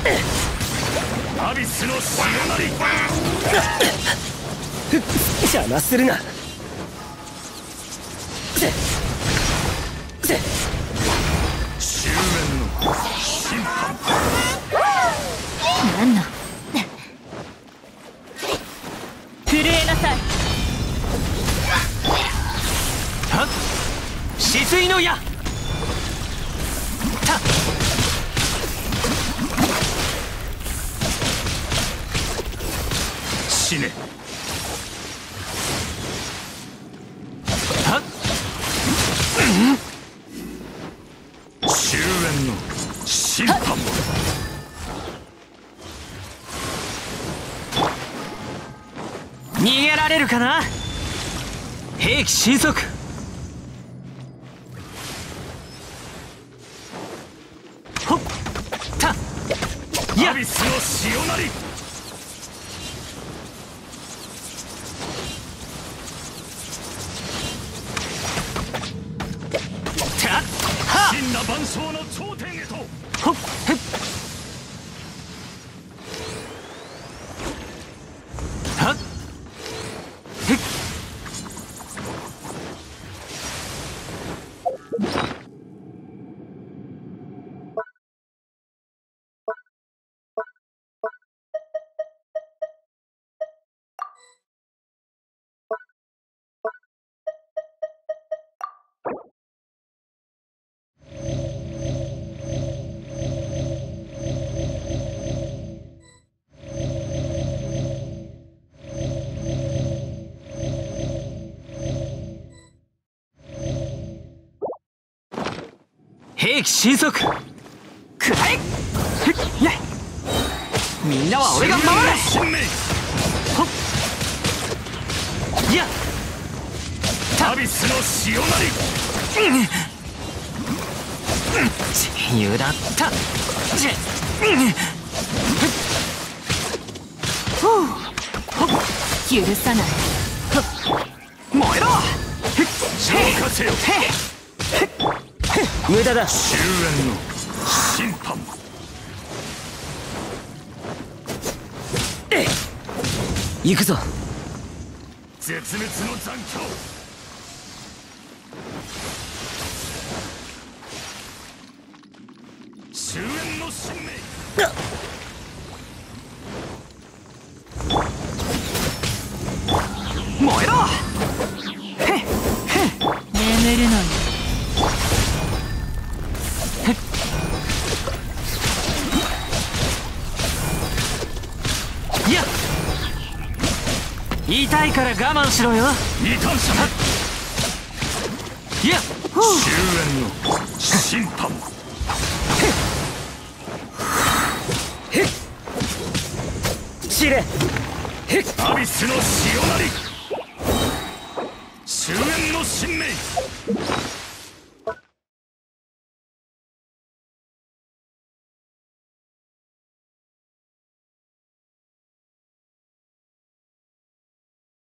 アビスの潮なり。 邪魔するな。 終焉の審判。 なんの震えなさい。 はっ止水の矢。たっ死ね。 はっ終焉の審判も。 逃げられるかな。兵器神速。ほっ。たっアビスの潮なり。 たっはっ真羅万象の頂点へと。 ほっへっはっへっ兵器神速。くらえ。ふっやい。みんなは俺が守る。 神明。 ほっ。いや。 アビスの潮なり。 自由だった。 許さない。 燃えろ。 浄化せよ。 無駄だ。 終焉の審判。 行くぞ。 絶滅の残響。終焉の神明。 燃えろ。 眠るのに。 いや。痛いから我慢しろよ。 異端者め。 いや。 終焉の審判。 散れ。 アビスの潮なり。終焉の神明。